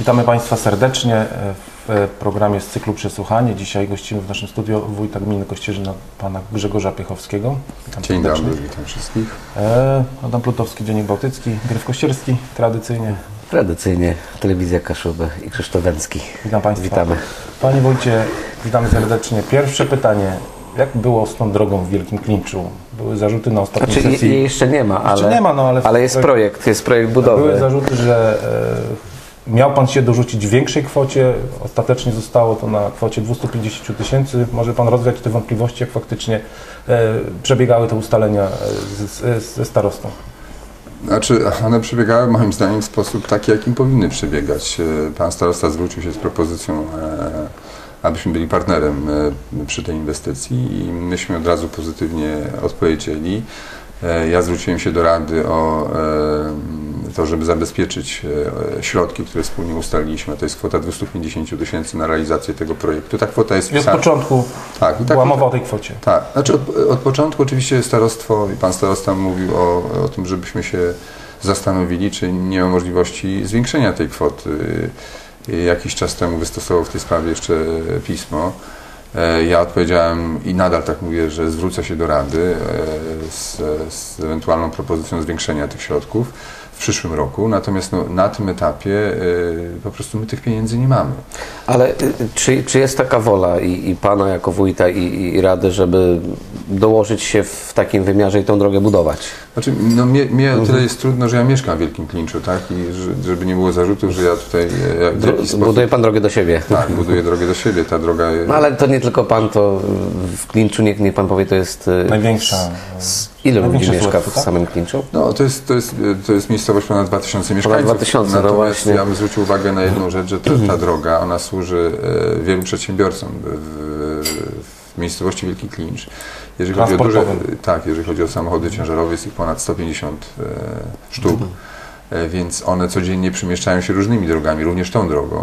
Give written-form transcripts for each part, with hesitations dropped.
Witamy Państwa serdecznie w programie z cyklu Przesłuchanie. Dzisiaj gościmy w naszym studiu wójta gminy Kościerzyna, pana Grzegorza Piechowskiego. Dzień dobry, witam wszystkich. Adam Plutowski, Dziennik Bałtycki, Gryf Kościerski, tradycyjnie. Tradycyjnie, Telewizja Kaszubę i Krzysztof Węcki. Witam Państwa. Witamy. Panie wójcie, witamy serdecznie. Pierwsze pytanie. Jak było z tą drogą w Wielkim Klinczu? Były zarzuty na ostatniej sesji. Jej jeszcze nie ma, ale jest projekt budowy. Były zarzuty, że miał Pan się dorzucić w większej kwocie. Ostatecznie zostało to na kwocie 250 tysięcy. Może Pan rozwiać te wątpliwości, jak faktycznie przebiegały te ustalenia ze starostą? Znaczy, one przebiegały moim zdaniem w sposób taki, jakim powinny przebiegać. Pan starosta zwrócił się z propozycją, abyśmy byli partnerem przy tej inwestycji i myśmy od razu pozytywnie odpowiedzieli. Ja zwróciłem się do Rady o to, żeby zabezpieczyć środki, które wspólnie ustaliliśmy. To jest kwota 250 tysięcy na realizację tego projektu. Ta kwota jest wpisana. Od początku była mowa o tej kwocie. Tak, znaczy od początku oczywiście starostwo i pan starosta mówił o tym, żebyśmy się zastanowili, czy nie ma możliwości zwiększenia tej kwoty. Jakiś czas temu wystosował w tej sprawie jeszcze pismo. Ja odpowiedziałem i nadal tak mówię, że zwrócę się do Rady z ewentualną propozycją zwiększenia tych środków w przyszłym roku, natomiast na tym etapie po prostu my tych pieniędzy nie mamy. Ale czy jest taka wola i Pana jako wójta i Rady, żeby dołożyć się w takim wymiarze i tą drogę budować? Znaczy, no mnie o tyle jest trudno, że ja mieszkam w Wielkim Klinczu, tak? I żeby nie było zarzutów, że ja tutaj w jakiś sposób... Buduje Pan drogę do siebie. Tak, buduję drogę do siebie. Ta droga... No ale to nie tylko Pan, to w Klinczu, niech Pan powie, to jest... Największa... Ile ludzi mieszka w samym Klinczu? No, to jest miejscowość ponad 2000 mieszkańców. Ponad 2000, natomiast no właśnie. ja bym zwrócił uwagę na jedną rzecz, że ta droga, ona służy wielu przedsiębiorcom w miejscowości Wielki Klincz. Jeżeli chodzi o samochody ciężarowe, jest ich ponad 150 sztuk, więc one codziennie przemieszczają się różnymi drogami, również tą drogą.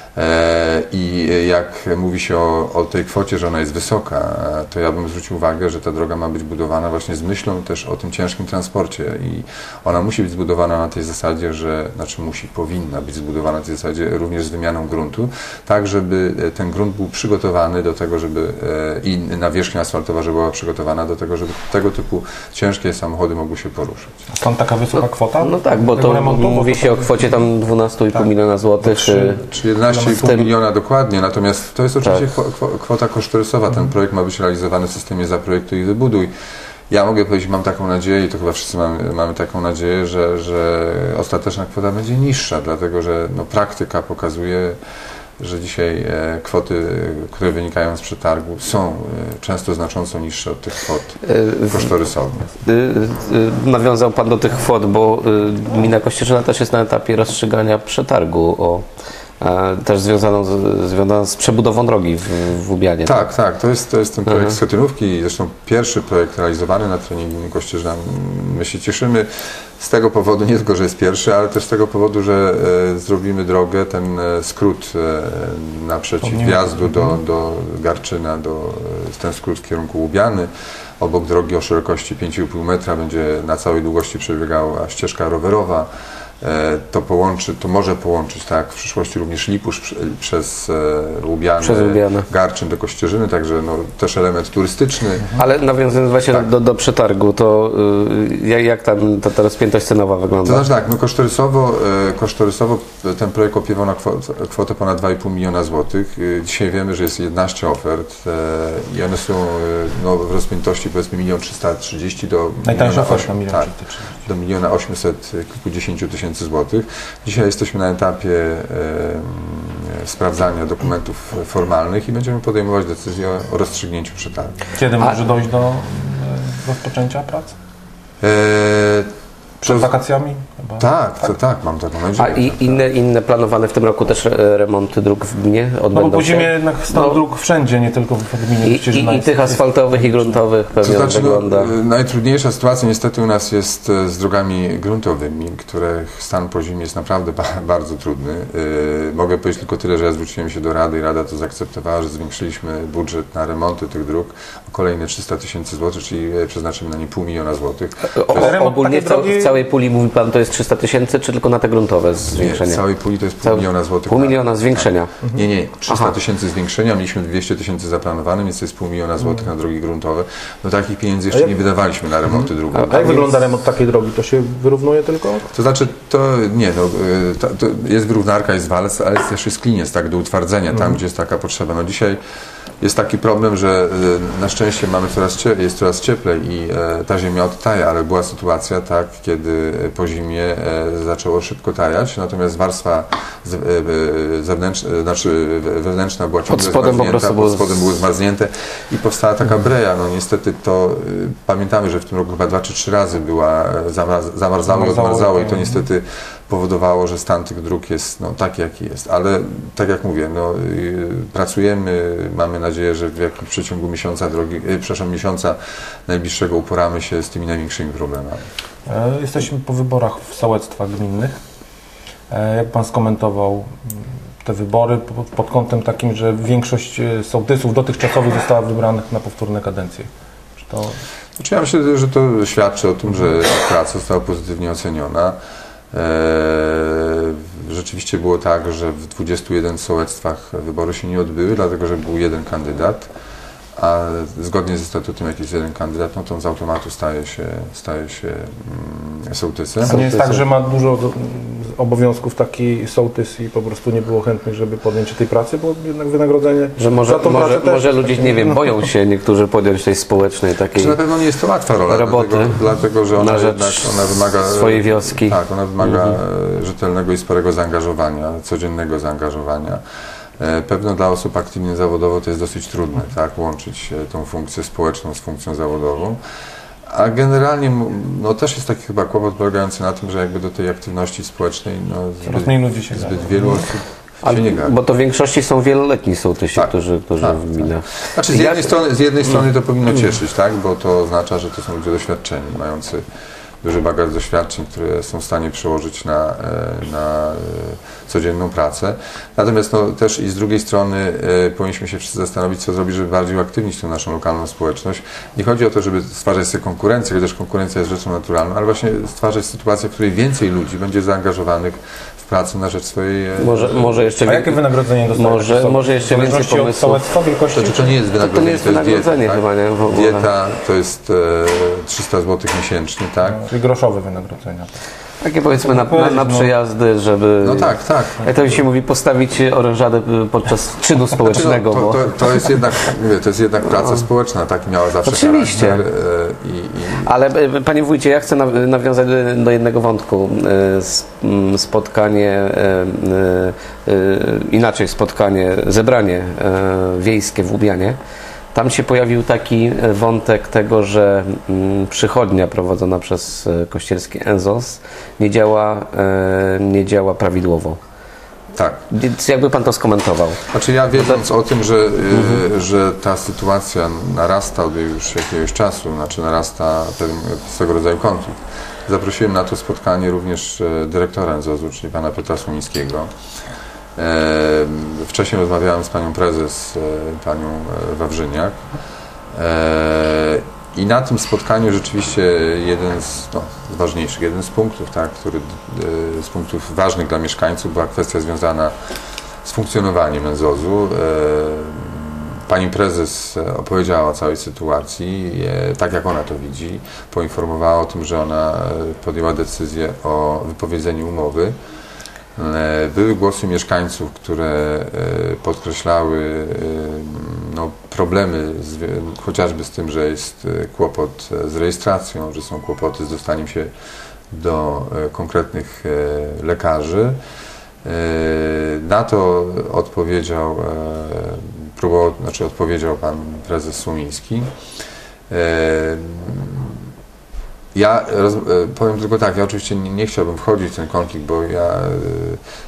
I jak mówi się o tej kwocie, że ona jest wysoka, to ja bym zwrócił uwagę, że ta droga ma być budowana właśnie z myślą też o tym ciężkim transporcie i ona musi być zbudowana na tej zasadzie, powinna być zbudowana na tej zasadzie również z wymianą gruntu, tak żeby ten grunt był przygotowany do tego, i nawierzchnia asfaltowa, żeby była przygotowana do tego, żeby tego typu ciężkie samochody mogły się poruszać. A stąd taka wysoka kwota? No tak, bo to remontu, mówi się o kwocie tam 12,5 miliona złotych. Czy 11,5 miliona dokładnie, natomiast to jest oczywiście kwota kosztorysowa. Ten projekt ma być realizowany w systemie Zaprojektuj i Wybuduj. Ja mogę powiedzieć, mam taką nadzieję i to chyba wszyscy mamy taką nadzieję, że ostateczna kwota będzie niższa, dlatego że praktyka pokazuje, że dzisiaj kwoty, które wynikają z przetargu, są często znacząco niższe od tych kwot kosztorysowych. Nawiązał Pan do tych kwot, bo gmina Kościerzyna też jest na etapie rozstrzygania przetargu też związana z przebudową drogi w Łubianie. Tak. To jest ten projekt Schetynówki, zresztą pierwszy projekt realizowany na terenie gminy Kościerzyna. My się cieszymy z tego powodu, nie tylko, że jest pierwszy, ale też z tego powodu, że zrobimy drogę, ten skrót naprzeciw wjazdu do Garczyna, ten skrót w kierunku Łubiany. Obok drogi o szerokości 5,5 metra będzie na całej długości przebiegała ścieżka rowerowa. To może połączyć w przyszłości również Lipusz przez Łubianę, Garczyn do Kościerzyny, także też element turystyczny. Ale nawiązując właśnie do przetargu, to jak tam ta rozpiętość cenowa wygląda? To znaczy tak, kosztorysowo ten projekt opiewał na kwotę ponad 2,5 miliona złotych. Dzisiaj wiemy, że jest 11 ofert i one są w rozpiętości powiedzmy 1 330 000 do... Najtańsza oferta, do 1 800 kilkudziesięciu tysięcy złotych. Dzisiaj jesteśmy na etapie sprawdzania dokumentów formalnych i będziemy podejmować decyzję o rozstrzygnięciu przetargu. Kiedy może dojść do rozpoczęcia prac? Przed wakacjami? Tak, mam taką nadzieję. A inne planowane w tym roku też remonty dróg w gminie odbędą bo budzimy jednak stan dróg wszędzie, nie tylko w gminie Kościerzyna. I tych asfaltowych i gruntowych pewnie wygląda. Najtrudniejsza sytuacja niestety u nas jest z drogami gruntowymi, których stan po zimie jest naprawdę bardzo trudny. Mogę powiedzieć tylko tyle, że ja zwróciłem się do Rady i Rada to zaakceptowała, że zwiększyliśmy budżet na remonty tych dróg o kolejne 300 tysięcy złotych, czyli przeznaczymy na nie 0,5 miliona złotych. Ogólnie w całej całej puli, mówi pan, to jest 300 000, czy tylko na te gruntowe zwiększenie? Nie, całej puli to jest pół miliona złotych. Pół miliona zwiększenia. Tak. Nie, 300 000 zwiększenia, mieliśmy 200 000 zaplanowane, więc to jest pół miliona złotych na drogi gruntowe. No takich pieniędzy jeszcze nie wydawaliśmy na remonty dróg. A jak wygląda remont takiej drogi? To się wyrównuje tylko? To znaczy, to jest wyrównarka, jest walec, ale też jest kliniec, tak, do utwardzenia, tam gdzie jest taka potrzeba. No dzisiaj jest taki problem, że na szczęście jest coraz cieplej i ta ziemia odtaja, ale była sytuacja tak, kiedy po zimie zaczęło szybko tajać, natomiast warstwa wewnętrzna była ciągle zmarznięta, pod spodem było zmarznięte i powstała taka breja. No niestety to pamiętamy, że w tym roku chyba 2 czy 3 razy była zamarzało i odmarzało i to niestety powodowało, że stan tych dróg jest taki, jaki jest. Ale tak jak mówię, pracujemy, mamy nadzieję, że w przeciągu miesiąca najbliższego uporamy się z tymi największymi problemami. Jesteśmy po wyborach w sołectwach gminnych. Jak pan skomentował te wybory pod kątem takim, że większość sołtysów dotychczasowych została wybranych na powtórne kadencje? Czy to... Znaczy ja myślę, że to świadczy o tym, że praca została pozytywnie oceniona. Rzeczywiście było tak, że w 21 sołectwach wybory się nie odbyły, dlatego że był jeden kandydat, a zgodnie ze statutem, jak jest jeden kandydat, no to z automatu staje się sołtysem. A nie jest tak, że ma dużo obowiązków taki sołtys i po prostu nie było chętnych, żeby podjąć tej pracy, bo jednak wynagrodzenie... Że może ludzie, nie wiem, boją się niektórzy podjąć tej społecznej takiej na pewno nie jest to łatwa rola, roboty dlatego że ona wymaga swojej wioski. Tak, ona wymaga rzetelnego i sporego zaangażowania, codziennego zaangażowania. Pewno dla osób aktywnych zawodowo to jest dosyć trudne, tak, łączyć tą funkcję społeczną z funkcją zawodową. A generalnie też jest taki chyba kłopot polegający na tym, że jakby do tej aktywności społecznej zbyt wielu osób się nie garnie. Bo to w większości są wieloletni sołtysi, którzy w gminach. Znaczy z jednej strony to powinno cieszyć, tak, bo to oznacza, że to są ludzie doświadczeni, mający duży bagaż doświadczeń, które są w stanie przełożyć na codzienną pracę. Natomiast też i z drugiej strony powinniśmy się wszyscy zastanowić, co zrobić, żeby bardziej uaktywnić tę naszą lokalną społeczność. Nie chodzi o to, żeby stwarzać sobie konkurencję, chociaż konkurencja jest rzeczą naturalną, ale właśnie stwarzać sytuację, w której więcej ludzi będzie zaangażowanych w pracę na rzecz swojej... Może jeszcze... A jakie wynagrodzenie dostaje? Może jeszcze więcej pomysłów. To nie jest wynagrodzenie, to nie jest wynagrodzenie dieta, chyba, nie? W ogóle. Dieta to jest 300 zł miesięcznie, tak? Czyli groszowe wynagrodzenia. Takie powiedzmy na przejazdy, żeby... No tak. Jak to się mówi, postawić orężadę podczas czynu społecznego. To jest jednak praca społeczna, tak miała zawsze oczywiście. charakter. Ale panie wójcie, ja chcę nawiązać do jednego wątku. Zebranie wiejskie w Łubianie. Tam się pojawił taki wątek tego, że przychodnia prowadzona przez kościelski Enzos nie działa prawidłowo. Tak. Więc jakby pan to skomentował? Znaczy ja wiedząc o tym, że ta sytuacja narasta od już jakiegoś czasu, narasta swego rodzaju konflikt, zaprosiłem na to spotkanie również dyrektora Enzosu, czyli pana Piotra Słomińskiego. Wcześniej rozmawiałem z panią prezes, panią Wawrzyniak i na tym spotkaniu rzeczywiście jeden z punktów, tak, z punktów ważnych dla mieszkańców była kwestia związana z funkcjonowaniem Enzosu. Pani prezes opowiedziała o całej sytuacji, tak jak ona to widzi, poinformowała o tym, że ona podjęła decyzję o wypowiedzeniu umowy. Były głosy mieszkańców, które podkreślały problemy chociażby z tym, że jest kłopot z rejestracją, że są kłopoty z dostaniem się do lekarzy. Na to odpowiedział pan prezes Słomiński. Ja powiem tylko tak, ja oczywiście nie chciałbym wchodzić w ten konflikt, bo ja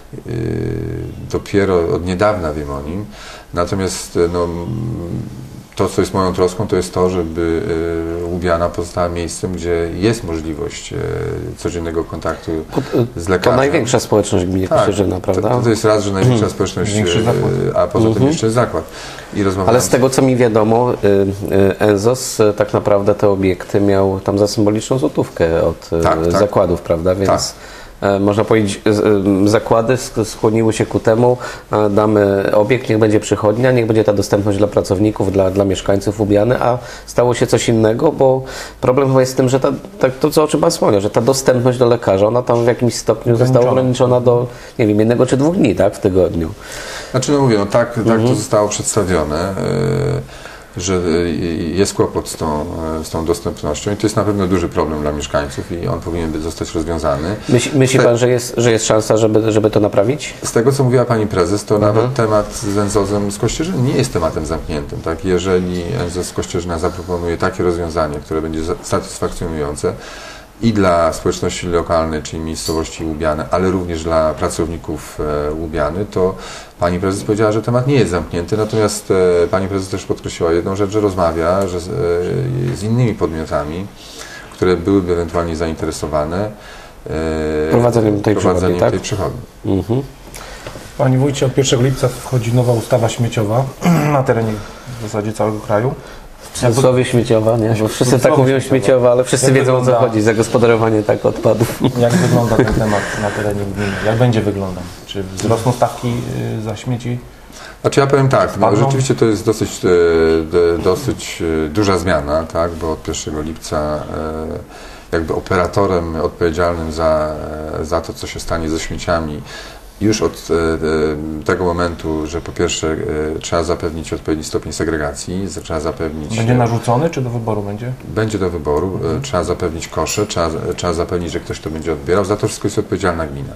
dopiero od niedawna wiem o nim, natomiast to, co jest moją troską, to jest to, żeby Łubiana pozostała miejscem, gdzie jest możliwość codziennego kontaktu z lekarzem. To największa społeczność w gminie Kościerzyna, prawda? To jest raz, że największa społeczność, a poza tym jeszcze zakład. I ale z tego, co mi wiadomo, Enzos tak naprawdę te obiekty miał tam za symboliczną złotówkę od zakładów, prawda? Więc można powiedzieć, zakłady skłoniły się ku temu, damy obiekt, niech będzie przychodnia, niech będzie ta dostępność dla pracowników, dla mieszkańców Łubiany, a stało się coś innego, bo problem chyba jest z tym, że to, co o czym Pan wspomniał, że ta dostępność do lekarza, ona tam w jakimś stopniu została ograniczona do, nie wiem, 1 czy 2 dni, tak, w tygodniu. Znaczy, no mówię, tak to zostało przedstawione, że jest kłopot z tą dostępnością i to jest na pewno duży problem dla mieszkańców i on powinien zostać rozwiązany. Myśli Pan, że jest szansa, żeby to naprawić? Z tego, co mówiła Pani Prezes, to nawet temat z Enzosem z Kościerzyny nie jest tematem zamkniętym. Tak? Jeżeli Enzos z Kościerzyna zaproponuje takie rozwiązanie, które będzie satysfakcjonujące i dla społeczności lokalnej, czyli miejscowości Łubiany, ale również dla pracowników Łubiany, to Pani Prezes powiedziała, że temat nie jest zamknięty, natomiast Pani Prezes też podkreśliła jedną rzecz, że rozmawia z innymi podmiotami, które byłyby ewentualnie zainteresowane prowadzeniem tej przychodni. Panie Wójcie, od 1 lipca wchodzi nowa ustawa śmieciowa na terenie w zasadzie całego kraju. W cudzysłowie śmieciowa, nie? Bo wszyscy tak mówią śmieciowa, ale wszyscy wiedzą, o co chodzi, zagospodarowanie odpadów. Jak wygląda ten temat na terenie gminy? Jak będzie wyglądał? Czy wzrosną stawki za śmieci? Znaczy ja powiem tak, no, rzeczywiście to jest dosyć duża zmiana, tak? Bo od 1 lipca jakby operatorem odpowiedzialnym za to, co się stanie ze śmieciami, już od tego momentu, że po pierwsze trzeba zapewnić odpowiedni stopień segregacji, trzeba zapewnić... Będzie narzucony, czy do wyboru będzie? Będzie do wyboru, trzeba zapewnić kosze, trzeba zapewnić, że ktoś to będzie odbierał, za to wszystko jest odpowiedzialna gmina.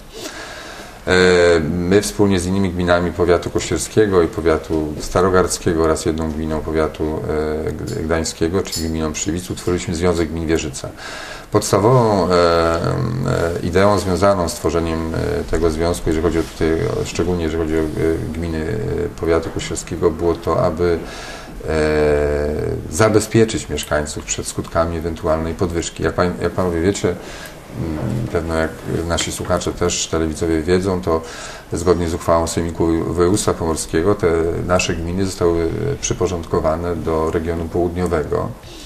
My wspólnie z innymi gminami powiatu kościerskiego i powiatu starogardzkiego oraz jedną gminą powiatu gdańskiego, czyli gminą Przywic, utworzyliśmy Związek Gmin Wieżyca. Podstawową ideą związaną z tworzeniem tego związku, jeżeli chodzi szczególnie jeżeli chodzi o gminy powiatu kościerskiego, było to, aby zabezpieczyć mieszkańców przed skutkami ewentualnej podwyżki. Jak panowie wiecie, pewno jak nasi słuchacze też, telewidzowie wiedzą, to zgodnie z uchwałą Sejmiku Województwa Pomorskiego te nasze gminy zostały przyporządkowane do regionu południowego.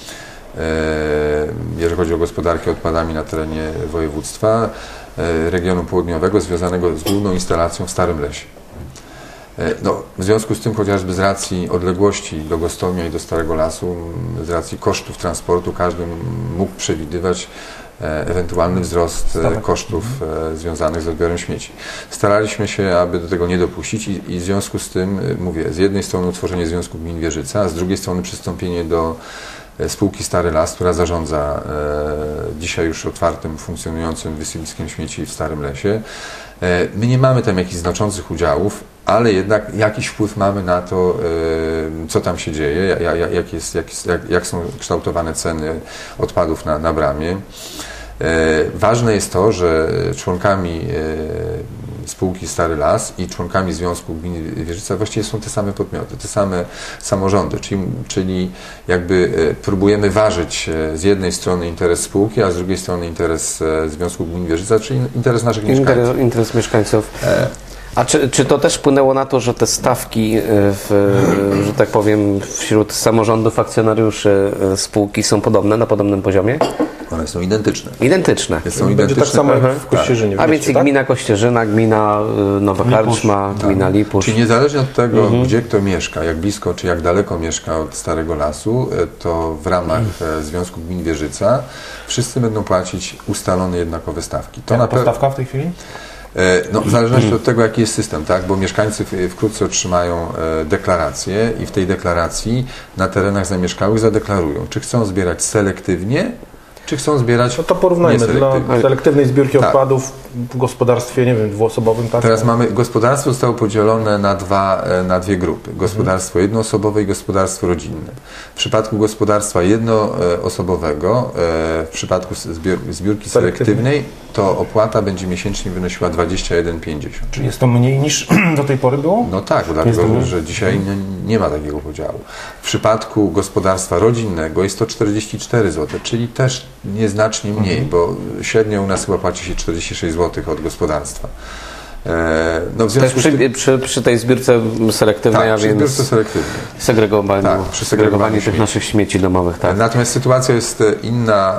Jeżeli chodzi o gospodarkę odpadami na terenie województwa, regionu południowego związanego z główną instalacją w Starym Lesie. No, w związku z tym, chociażby z racji odległości do Gostomia i do Starego Lasu, z racji kosztów transportu, każdy mógł przewidywać ewentualny wzrost kosztów związanych z odbiorem śmieci. Staraliśmy się, aby do tego nie dopuścić i w związku z tym, mówię, z jednej strony utworzenie Związku Gmin Wieżyca, a z drugiej strony przystąpienie do spółki Stary Las, która zarządza dzisiaj już otwartym, funkcjonującym wysypiskiem śmieci w Starym Lesie. My nie mamy tam jakichś znaczących udziałów, ale jednak jakiś wpływ mamy na to, co tam się dzieje, jak są kształtowane ceny odpadów na bramie. Ważne jest to, że członkami spółki Stary Las i członkami Związku Gmin Wieżyca właściwie są te same podmioty, te same samorządy, czyli jakby próbujemy ważyć z jednej strony interes spółki, a z drugiej strony interes Związku Gmin Wieżyca, czyli interes naszych mieszkańców. Interes mieszkańców. A czy to też wpłynęło na to, że te stawki, że tak powiem, wśród samorządów, akcjonariuszy spółki są podobne, na podobnym poziomie? One są identyczne. Identyczne. Będzie tak samo jak w Kościerzynie. A więc i gmina Kościerzyna, gmina Nowa Karczma, gmina Lipusz. Czyli niezależnie od tego, gdzie kto mieszka, jak blisko czy jak daleko mieszka od Starego Lasu, to w ramach Związku Gmin Wieżyca wszyscy będą płacić ustalone jednakowe stawki. Jaka stawka w tej chwili? No, w zależności od tego, jaki jest system, tak? Bo mieszkańcy wkrótce otrzymają deklarację i w tej deklaracji na terenach zamieszkałych zadeklarują, czy chcą zbierać selektywnie, czy chcą zbierać. No to porównajmy dla selektywnej zbiórki odpadów w gospodarstwie, nie wiem, dwuosobowym. Tak? Teraz mamy, gospodarstwo zostało podzielone na dwie grupy. Gospodarstwo jednoosobowe i gospodarstwo rodzinne. W przypadku gospodarstwa jednoosobowego, w przypadku zbiórki selektywnej, to opłata będzie miesięcznie wynosiła 21,50. Czyli jest to mniej niż do tej pory było? No tak, dlatego, że dzisiaj nie ma takiego podziału. W przypadku gospodarstwa rodzinnego jest to 44 zł, czyli też nieznacznie mniej, bo średnio u nas chyba płaci się 46 zł od gospodarstwa. No w związku z tym, przy tej zbiórce selektywnej, tak, przy zbiórce selektywnej. Segregowaniu tych naszych śmieci domowych. Tak. Natomiast sytuacja jest inna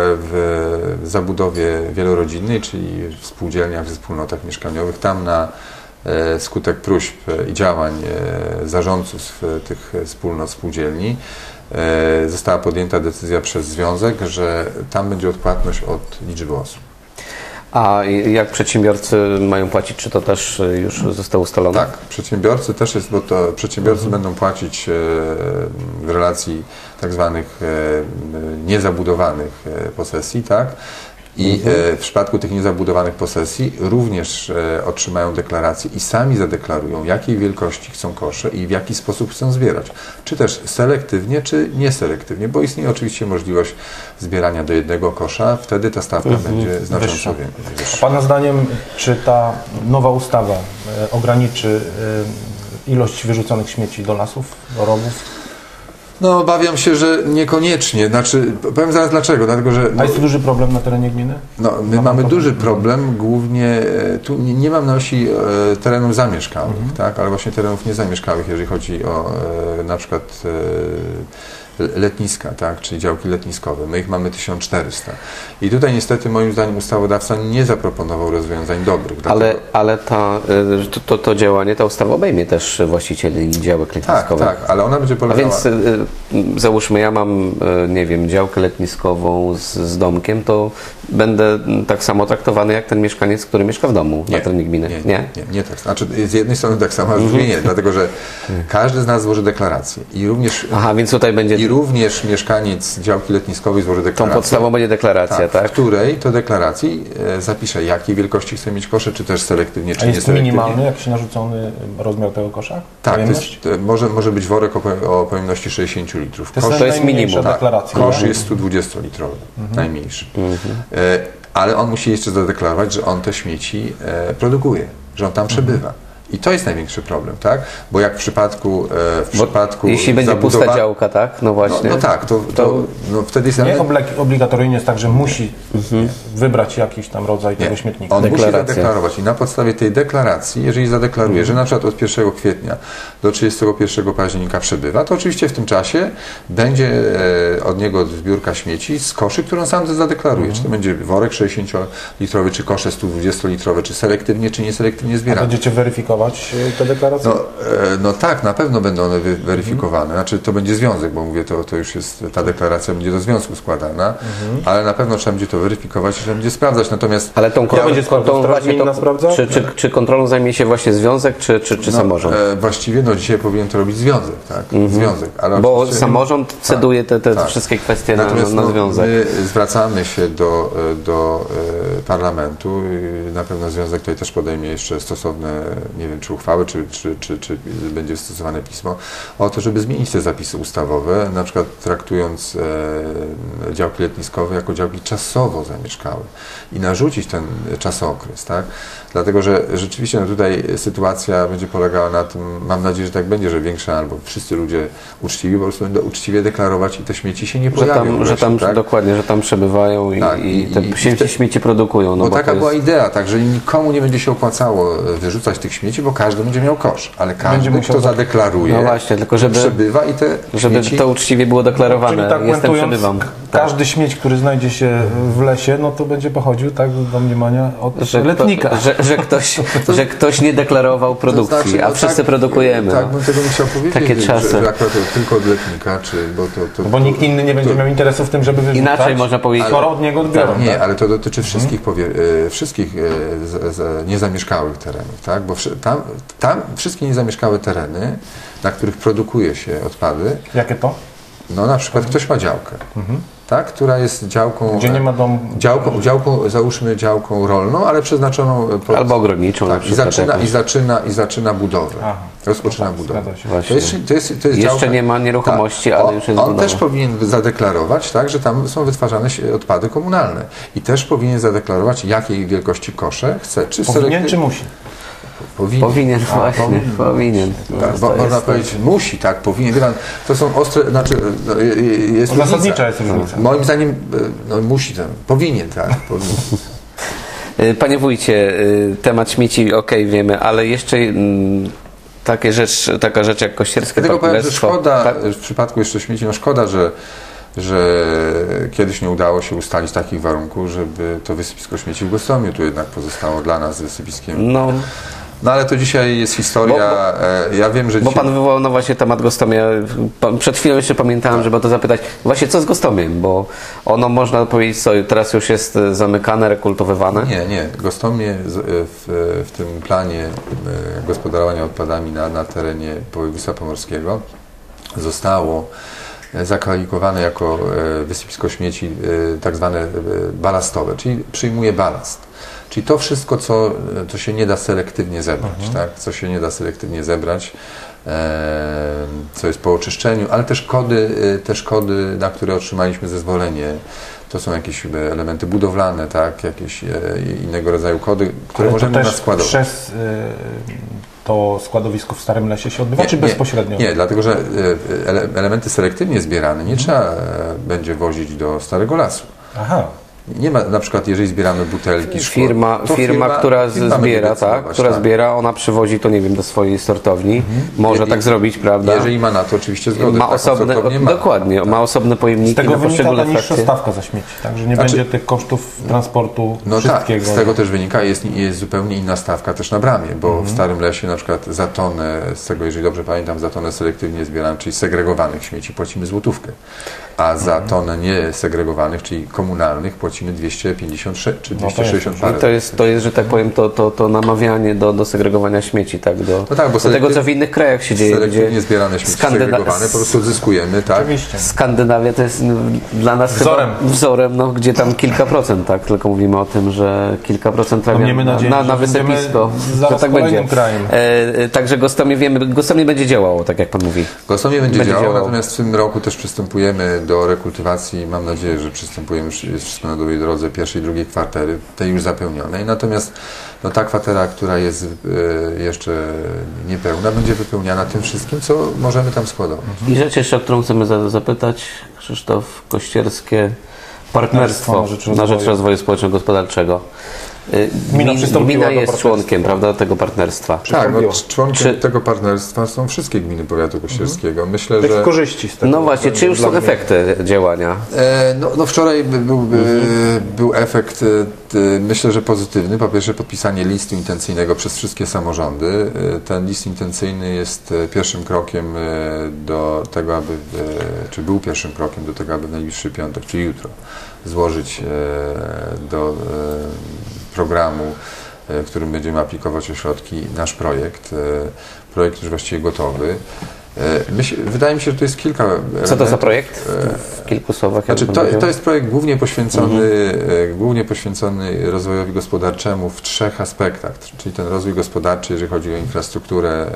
w zabudowie wielorodzinnej, czyli w spółdzielniach, w wspólnotach mieszkaniowych. Tam na skutek próśb i działań zarządców tych wspólnot spółdzielni została podjęta decyzja przez związek, że tam będzie odpłatność od liczby osób. A jak przedsiębiorcy mają płacić? Czy to też już zostało ustalone? Tak, przedsiębiorcy też jest, bo to przedsiębiorcy będą płacić w relacji tak zwanych niezabudowanych posesji, tak? I w przypadku tych niezabudowanych posesji również otrzymają deklarację i sami zadeklarują, jakiej wielkości chcą kosze i w jaki sposób chcą zbierać. Czy też selektywnie, czy nieselektywnie, bo istnieje oczywiście możliwość zbierania do jednego kosza, wtedy ta stawka będzie znacząco wyższa. A Pana zdaniem, czy ta nowa ustawa ograniczy ilość wyrzuconych śmieci do lasów, do rowów? No, obawiam się, że niekoniecznie. Znaczy, powiem zaraz dlaczego. Dlatego, że, A jest to duży problem na terenie gminy? No, my mamy duży problem, głównie, tu nie mam na myśli terenów zamieszkałych, tak, ale właśnie terenów niezamieszkałych, jeżeli chodzi o na przykład letniska, tak, czyli działki letniskowe. My ich mamy 1400. I tutaj niestety moim zdaniem ustawodawca nie zaproponował rozwiązań dobrych. Ale to działanie, ta ustawa obejmie też właścicieli działek letniskowych. Tak, ale ona będzie polegała... A więc załóżmy, ja mam, nie wiem, działkę letniskową z domkiem, to będę tak samo traktowany jak ten mieszkaniec, który mieszka w domu na terenie gminy. Nie tak. Znaczy z jednej strony tak samo, a z drugiej nie, dlatego że każdy z nas złoży deklarację i również... Aha, więc tutaj będzie... I również mieszkaniec działki letniskowej złoży deklarację. Tą podstawą będzie deklaracja, tak? W której to deklaracji zapisze, jakiej wielkości chce mieć kosze, czy też selektywnie, czy nieselektywnie. A jest minimalny jakiś narzucony rozmiar tego kosza? Tak, może być worek o pojemności 60 litrów. To jest minimum. Kosz jest 120-litrowy, najmniejszy. Ale on musi jeszcze zadeklarować, że on te śmieci produkuje, że on tam przebywa. I to jest największy problem, tak? Bo jak w przypadku jeśli będzie pusta działka, tak? No właśnie. No tak, to wtedy jest... Nie obligatoryjnie jest tak, że musi wybrać jakiś tam rodzaj tego śmietnika. On musi zadeklarować i na podstawie tej deklaracji, jeżeli zadeklaruje, że na przykład od 1 kwietnia do 31 października przebywa, to oczywiście w tym czasie będzie od niego zbiórka śmieci z koszy, którą sam zadeklaruje. Czy to będzie worek 60-litrowy, czy kosze 120-litrowe, czy selektywnie, czy nieselektywnie zbierane. A będziecie weryfikować te deklaracje? No tak, na pewno będą one weryfikowane. Znaczy to będzie związek, bo mówię, to już jest, ta deklaracja będzie do związku składana, ale na pewno trzeba będzie to weryfikować, trzeba będzie sprawdzać. Natomiast ale czy kontrolą zajmie się właśnie związek, czy samorząd? Właściwie dzisiaj powinien to robić związek, tak? Związek, ale bo samorząd ceduje te wszystkie kwestie na związek. My zwracamy się do parlamentu i na pewno związek tutaj też podejmie jeszcze stosowne, nie wiem, czy uchwały, czy będzie stosowane pismo, o to, żeby zmienić te zapisy ustawowe, na przykład traktując działki letniskowe jako działki czasowo zamieszkałe i narzucić ten czasokres, tak? Dlatego, że rzeczywiście tutaj sytuacja będzie polegała na tym, mam nadzieję, że tak będzie, że większa albo wszyscy ludzie uczciwi po prostu będą uczciwie deklarować i te śmieci się nie pojawią. Dokładnie, że tam przebywają i te śmieci produkują. Bo taka była idea, tak, że nikomu nie będzie się opłacało wyrzucać tych śmieci, bo każdy będzie miał kosz, ale każdy, kto zadeklaruje, no właśnie, tylko przebywa i te żeby śmieci... to uczciwie było deklarowane. Czyli tak przebywam. Każdy śmieć, który znajdzie się w lesie, no to będzie pochodził tak do mniemania od letnika. Że ktoś nie deklarował produkcji, a wszyscy produkujemy. Tak, bym tego nie chciał powiedzieć, takie czasy. że akurat tylko od letnika, bo nikt inny nie będzie miał interesu w tym, żeby wyrzucać. Inaczej można powiedzieć. Skoro od niego odbiorą. Nie, ale to dotyczy wszystkich niezamieszkałych terenów, tak? Bo tam wszystkie niezamieszkałe tereny, na których produkuje się odpady. Jakie to? No na przykład ktoś ma działkę, tak, która jest działką... Gdzie nie ma domu... Załóżmy działką rolną, ale przeznaczoną... Albo ogrodniczą na przykład. I zaczyna budowę. Rozpoczyna budowę. To jest jeszcze działka, nie ma nieruchomości, ale już jest on budowa. też powinien zadeklarować, tak, że tam są wytwarzane odpady komunalne. I też powinien zadeklarować, jakiej wielkości kosze chce. Powinien czy musi? Powinien, właśnie, powinien. Tak, bo można powiedzieć, musi, tak, powinien. Wie pan, to są ostre, znaczy, jest różnica. Zasadnicza jest różnica. Moim zdaniem, musi, powinien, tak, powinien. Panie wójcie, temat śmieci, wiemy, ale jeszcze taka rzecz jak kościerskie Dlatego powiem, że partnerstwo. szkoda, Tak? w przypadku jeszcze śmieci, szkoda, że kiedyś nie udało się ustalić takich warunków, żeby to wysypisko śmieci w Gostomiu tu jednak pozostało dla nas wysypiskiem. No ale to dzisiaj jest historia. Ja wiem, że Bo pan wywołał właśnie temat Gostomia. Przed chwilą jeszcze pamiętałem, żeby o to zapytać. Właśnie co z Gostomiem? Bo ono, można powiedzieć, teraz już jest zamykane, rekultywowane. Nie. Gostomie w tym planie gospodarowania odpadami na terenie województwa pomorskiego zostało zakwalifikowane jako wysypisko śmieci tak zwane balastowe, czyli przyjmuje balast. Czyli to wszystko, co się nie da selektywnie zebrać, tak? Co się nie da selektywnie zebrać, co jest po oczyszczeniu, ale te szkody, na które otrzymaliśmy zezwolenie, to są jakieś elementy budowlane, tak? Jakieś innego rodzaju kody, które możemy naskładować. Przez to składowisko w Starym Lesie się odbywa, czy bezpośrednio? Nie, dlatego że elementy selektywnie zbierane nie trzeba będzie wozić do Starego Lasu. Aha. Nie ma, na przykład, jeżeli zbieramy butelki, szkło, firma, która zbiera, zbiera, ona przywozi to, nie wiem, do swojej sortowni. Może tak zrobić, prawda? Jeżeli ma na to oczywiście zgodę. Ma dokładnie, ma osobne pojemniki. Z tego na wynika poszczególne ta niższa frakcje. stawka za śmieci, także nie będzie tych kosztów transportu wszystkiego. Tak, z tego też wynika, jest zupełnie inna stawka też na bramie, bo w Starym Lesie na przykład za tonę, z tego, jeżeli dobrze pamiętam, za tonę selektywnie zbieranych, czyli segregowanych śmieci, płacimy złotówkę, a za tonę niesegregowanych, czyli komunalnych, płacimy 250 czy 260 parę. To jest, że tak powiem, to namawianie do segregowania śmieci, tak? Do tego, co w innych krajach się dzieje. Selektywnie zbierane śmieci segregowane, po prostu odzyskujemy, tak? Oczywiście. Skandynawia to jest dla nas wzorem, gdzie tam kilka procent, tak? Tylko mówimy o tym, że kilka procent trafia na wysypisko. Zaraz tak będzie. Także Gostomie będzie działało, tak jak pan mówi. Gostomie będzie działało, natomiast w tym roku też przystępujemy do rekultywacji. Mam nadzieję, że przystępujemy, jest wszystko na dobrej drodze, pierwszej i drugiej kwatery, tej już zapełnionej. Natomiast ta kwatera, która jest jeszcze niepełna, będzie wypełniana tym wszystkim, co możemy tam składować. I rzecz jeszcze, o którą chcemy zapytać, Krzysztof, kościerskie partnerstwo na rzecz rozwoju społeczno-gospodarczego. Gmina jest członkiem, prawda, tego partnerstwa. Tak, członkiem tego partnerstwa są wszystkie gminy powiatu kościerskiego. Myślę, że korzyści z tego. No właśnie, czy już są efekty działania? Wczoraj był efekt, myślę, że pozytywny. Po pierwsze, podpisanie listu intencyjnego przez wszystkie samorządy. Ten list intencyjny jest pierwszym krokiem do tego, czy był pierwszym krokiem do tego, aby w najbliższy piątek, czyli jutro, złożyć do programu, w którym będziemy aplikować o środki, nasz projekt. Projekt już właściwie gotowy. Wydaje mi się, że to jest kilka elementów. Co to za projekt? W kilku słowach. To jest projekt głównie poświęcony rozwojowi gospodarczemu w trzech aspektach, czyli ten rozwój gospodarczy, jeżeli chodzi o infrastrukturę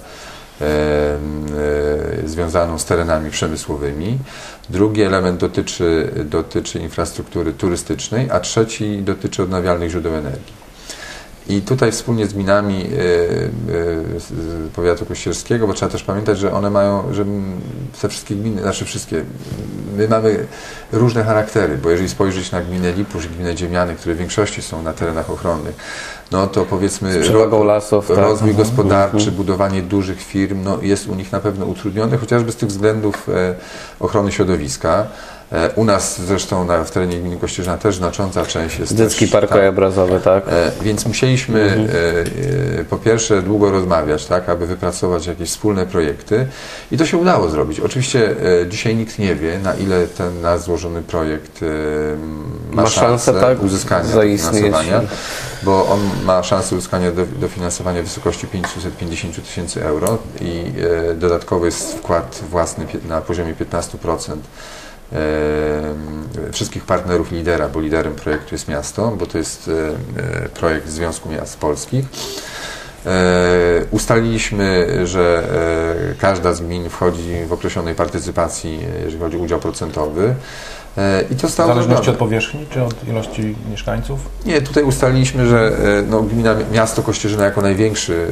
związaną z terenami przemysłowymi. Drugi element dotyczy infrastruktury turystycznej, a trzeci dotyczy odnawialnych źródeł energii. I tutaj wspólnie z gminami powiatu kościerskiego, bo trzeba też pamiętać, że one mają, że te wszystkie gminy, my mamy różne charaktery, bo jeżeli spojrzeć na gminę Lipusz i gminę Dziemiany, które w większości są na terenach ochronnych, no to powiedzmy lasów, rozwój gospodarczy, budowanie dużych firm, jest u nich na pewno utrudnione, chociażby z tych względów ochrony środowiska. U nas zresztą w terenie gminy Kościerzyna też znacząca część jest Dziecki park krajobrazowy, tak? Więc musieliśmy po pierwsze długo rozmawiać, tak, aby wypracować jakieś wspólne projekty i to się udało zrobić. Oczywiście dzisiaj nikt nie wie, na ile ten nasz złożony projekt ma szansę uzyskania dofinansowania, bo on ma szansę uzyskania dofinansowania w wysokości 550 000 euro i dodatkowy jest wkład własny na poziomie 15%. Wszystkich partnerów lidera, bo liderem projektu jest miasto, bo to jest projekt Związku Miast Polskich. Ustaliliśmy, że każda z gmin wchodzi w określonej partycypacji, jeżeli chodzi o udział procentowy. I to stało w zależności od powierzchni, czy od ilości mieszkańców? Nie, tutaj ustaliliśmy, że gmina, miasto Kościerzyna jako największy,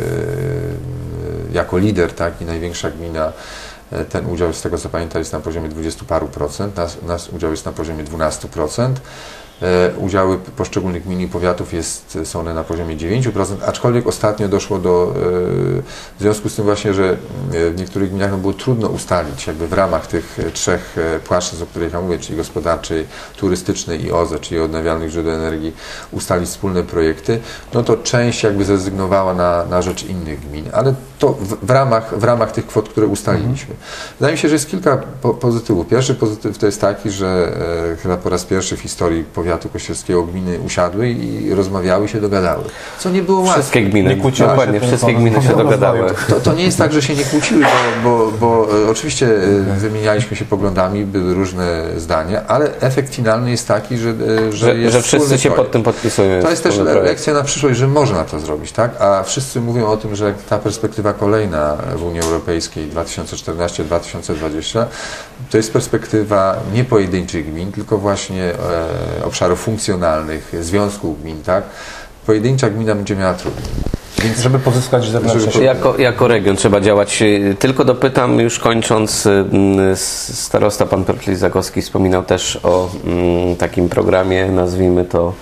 jako lider, tak, i największa gmina, ten udział, z tego co pamiętam, jest na poziomie 20 paru procent, nasz udział jest na poziomie 12%. Udziały poszczególnych gmin i powiatów są one na poziomie 9%, aczkolwiek ostatnio doszło w związku z tym właśnie, że w niektórych gminach było trudno ustalić jakby w ramach tych 3 płaszczyzn, o których ja mówię, czyli gospodarczej, turystycznej i OZE, czyli odnawialnych źródeł energii, ustalić wspólne projekty, no to część jakby zrezygnowała na rzecz innych gmin, ale to w ramach tych kwot, które ustaliliśmy. Wydaje mi się, że jest kilka pozytywów. Pierwszy pozytyw to jest taki, że chyba po raz pierwszy w historii powiatu kościerskiego gminy usiadły i rozmawiały, się dogadały. Co nie było łatwe. Wszystkie gminy, dokładnie, wszystkie gminy się dogadały. To nie jest tak, że się nie kłóciły, bo oczywiście wymienialiśmy się poglądami, były różne zdania, ale efekt finalny jest taki, że wszyscy się pod tym podpisują. To jest też lekcja na przyszłość, że można to zrobić, tak? A wszyscy mówią o tym, że ta perspektywa kolejna w Unii Europejskiej 2014-2020 to jest perspektywa nie pojedynczych gmin, tylko właśnie obszarów funkcjonalnych, związków gmin, tak? Pojedyncza gmina będzie miała trudniej. Więc żeby pozyskać zewnętrzne... Jako region trzeba działać. Tylko dopytam, już kończąc, starosta pan Piotr Lizagowski wspominał też o takim programie, nazwijmy to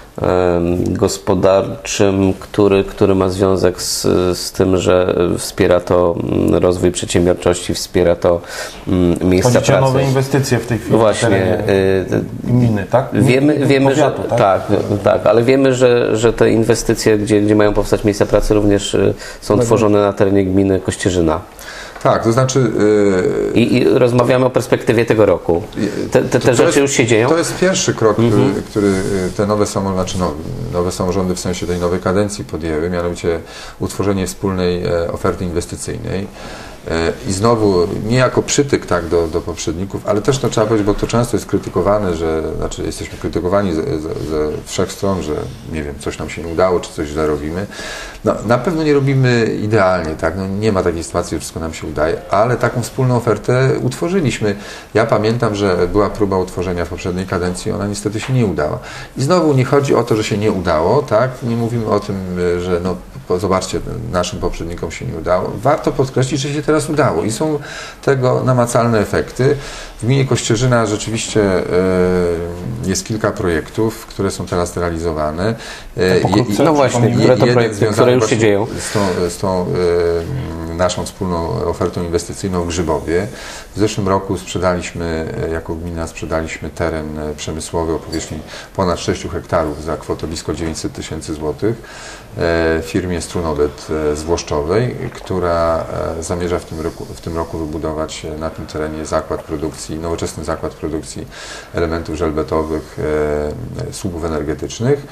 gospodarczym, który ma związek z tym, że wspiera to rozwój przedsiębiorczości, wspiera to miejsca pracy. Chodzi o nowe inwestycje w tej chwili. Właśnie. Gminy, tak? Wiemy, powiatu, że tak, ale wiemy, że te inwestycje, gdzie mają powstać miejsca pracy, również są tworzone na terenie gminy Kościerzyna. Tak, to znaczy... I rozmawiamy o perspektywie tego roku. Te rzeczy już się dzieją? To jest pierwszy krok, który te nowe samorządy w sensie tej nowej kadencji podjęły, mianowicie utworzenie wspólnej oferty inwestycyjnej. I znowu nie jako przytyk tak do poprzedników, ale też trzeba powiedzieć, bo to często jest krytykowane, znaczy jesteśmy krytykowani ze wszech stron, że nie wiem, coś nam się nie udało, czy coś źle robimy. No, na pewno nie robimy idealnie, tak? No, nie ma takiej sytuacji, że wszystko nam się udaje, ale taką wspólną ofertę utworzyliśmy. Ja pamiętam, że była próba utworzenia w poprzedniej kadencji, ona niestety się nie udała. I znowu nie chodzi o to, że się nie udało, tak? Nie mówimy o tym, że no, zobaczcie, naszym poprzednikom się nie udało. Warto podkreślić, że się teraz udało i są tego namacalne efekty. W gminie Kościerzyna rzeczywiście jest kilka projektów, które są teraz realizowane. No właśnie, które to projekty, które już się dzieją? Z tą naszą wspólną ofertą inwestycyjną w Grzybowie. W zeszłym roku jako gmina sprzedaliśmy teren przemysłowy o powierzchni ponad 6 hektarów za kwotę blisko 900 tysięcy złotych firmie Strunodet z Włoszczowej, która zamierza w tym roku wybudować na tym terenie nowoczesny zakład produkcji elementów żelbetowych, słupów energetycznych.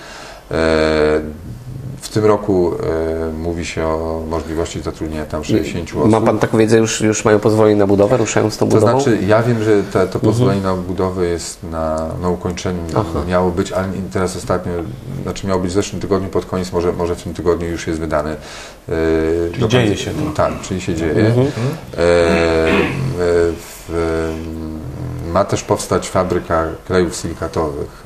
W tym roku mówi się o możliwości zatrudnienia tam 60 osób. Ma pan taką wiedzę, już mają pozwolenie na budowę, ruszają z tą budową? To znaczy, ja wiem, że to pozwolenie na budowę jest na ukończeniu, miało być, ale teraz ostatnio, miało być w zeszłym tygodniu pod koniec, może w tym tygodniu już jest wydane. Czyli dzieje się to. Tak, czyli się dzieje. Ma też powstać fabryka klejów silikatowych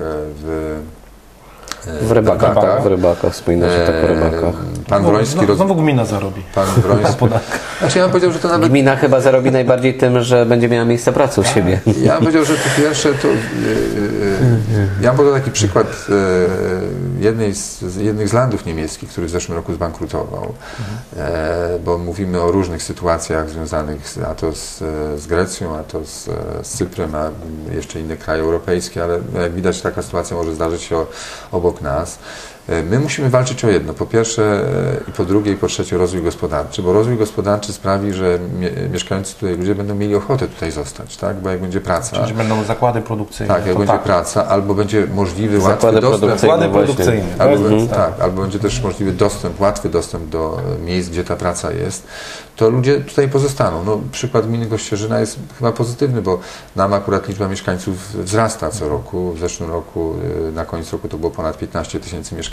w Rybakach, wspomina się tak o Rybakach. Pan Wroński... Znowu gmina zarobi. Pan Wroński... Znaczy ja bym powiedział, że to nawet... Gmina chyba zarobi najbardziej tym, że będzie miała miejsca pracy u siebie. Ja bym powiedział, że po pierwsze to... Ja bym podał taki przykład jednych z landów niemieckich, który w zeszłym roku zbankrutował, bo mówimy o różnych sytuacjach związanych a to z Grecją, a to z Cyprem, a jeszcze inne kraje europejskie, ale jak widać taka sytuacja może zdarzyć się obok nas. My musimy walczyć o jedno, po pierwsze i po drugie i po trzecie rozwój gospodarczy, bo rozwój gospodarczy sprawi, że mieszkający tutaj ludzie będą mieli ochotę tutaj zostać, tak? Bo jak będzie praca... Czyli będą zakłady produkcyjne. Tak, jak będzie praca, albo będzie możliwy łatwy dostęp... Albo będzie też możliwy łatwy dostęp do miejsc, gdzie ta praca jest, to ludzie tutaj pozostaną. No, przykład gminy Kościerzyna jest chyba pozytywny, bo nam akurat liczba mieszkańców wzrasta co roku. W zeszłym roku, na koniec roku to było ponad 15 tysięcy mieszkańców.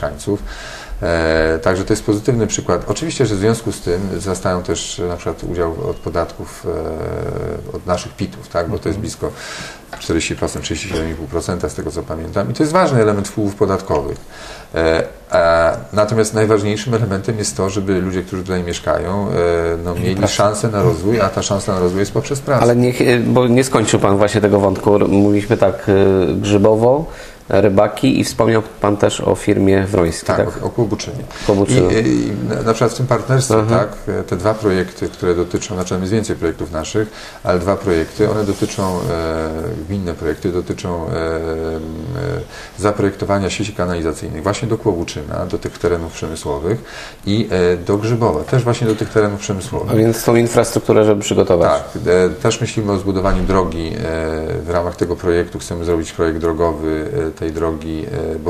mieszkańców. Także to jest pozytywny przykład. Oczywiście, że w związku z tym wzrastają też na przykład udział od podatków od naszych PIT-ów, tak? Bo to jest blisko 40%, 37,5% z tego co pamiętam i to jest ważny element wpływów podatkowych. Natomiast najważniejszym elementem jest to, żeby ludzie, którzy tutaj mieszkają, mieli szansę na rozwój, a ta szansa na rozwój jest poprzez pracę. Ale bo nie skończył Pan właśnie tego wątku. Mówiliśmy tak Grzybowo, Rybaki i wspomniał Pan też o firmie Wrońskiej. Tak, o Kłobuczynie. I na przykład w tym partnerstwie, tak, te dwa projekty, które dotyczą, znaczy jest więcej projektów naszych, ale dwa projekty, one dotyczą, gminne projekty dotyczą zaprojektowania sieci kanalizacyjnych właśnie do Kłobuczyna, do tych terenów przemysłowych i do Grzybowa, też właśnie do tych terenów przemysłowych. A więc tą infrastrukturę, żeby przygotować. Tak, też myślimy o zbudowaniu drogi. W ramach tego projektu chcemy zrobić projekt drogowy tej drogi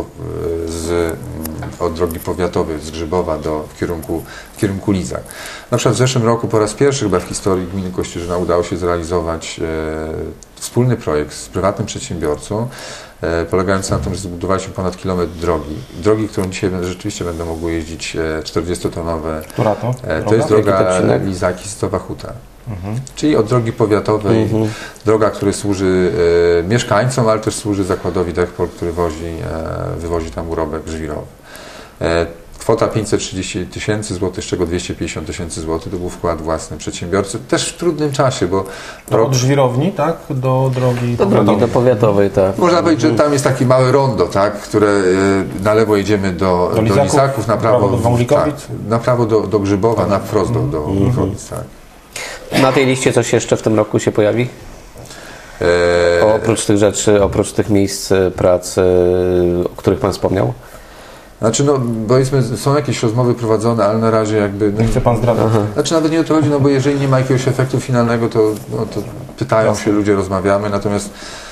od drogi powiatowej z Grzybowa w kierunku Lizak. Na przykład w zeszłym roku po raz pierwszy chyba w historii gminy Kościerzyna udało się zrealizować wspólny projekt z prywatnym przedsiębiorcą, polegający na tym, że zbudowaliśmy ponad kilometr drogi, którą dzisiaj rzeczywiście będą mogły jeździć 40-tonowe. Która to? To jest droga Lizaki-Stowa Huta. Czyli od drogi powiatowej, droga, która służy mieszkańcom, ale też służy zakładowi Dechpol, który wywozi tam urobek żwirowy. Kwota 530 000 złotych, z czego 250 000 złotych to był wkład własny przedsiębiorcy, też w trudnym czasie, bo... Od żwirowni, tak? Do drogi powiatowej, tak. Można powiedzieć, że tam jest takie małe rondo, tak? Które na lewo jedziemy do Lizaków, na prawo na prawo do Grzybowa, na wprost do Wolic, tak. Na tej liście coś jeszcze w tym roku się pojawi? Oprócz tych rzeczy, oprócz tych miejsc pracy, o których Pan wspomniał? Znaczy, powiedzmy, są jakieś rozmowy prowadzone, ale na razie jakby... Nie chce Pan zdradzać? Znaczy, nawet nie o to chodzi, bo jeżeli nie ma jakiegoś efektu finalnego, to pytają się ludzie, rozmawiamy, natomiast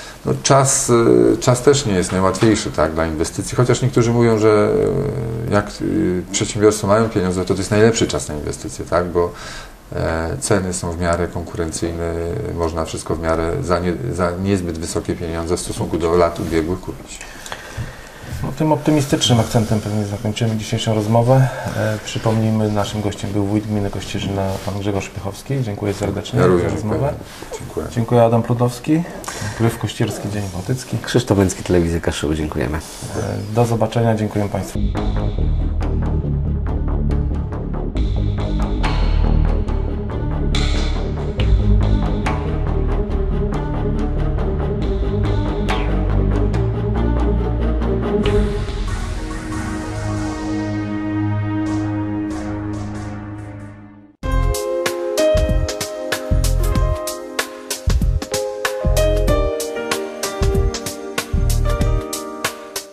czas też nie jest najłatwiejszy, tak, dla inwestycji, chociaż niektórzy mówią, że jak przedsiębiorstwa mają pieniądze, to jest najlepszy czas na inwestycje, tak, bo ceny są w miarę konkurencyjne, można wszystko w miarę za niezbyt wysokie pieniądze w stosunku do lat ubiegłych kupić. Tym optymistycznym akcentem pewnie zakończymy dzisiejszą rozmowę. Przypomnijmy, naszym gościem był wójt gminy Kościerzyna, pan Grzegorz Pychowski. Dziękuję serdecznie za rozmowę. Dziękuję. Dziękuję, Adam Prudowski, Gryf Kościerski, Dzień Bałtycki. Krzysztof Bęcki, Telewizja Kaszub, dziękujemy. Do zobaczenia, dziękuję Państwu.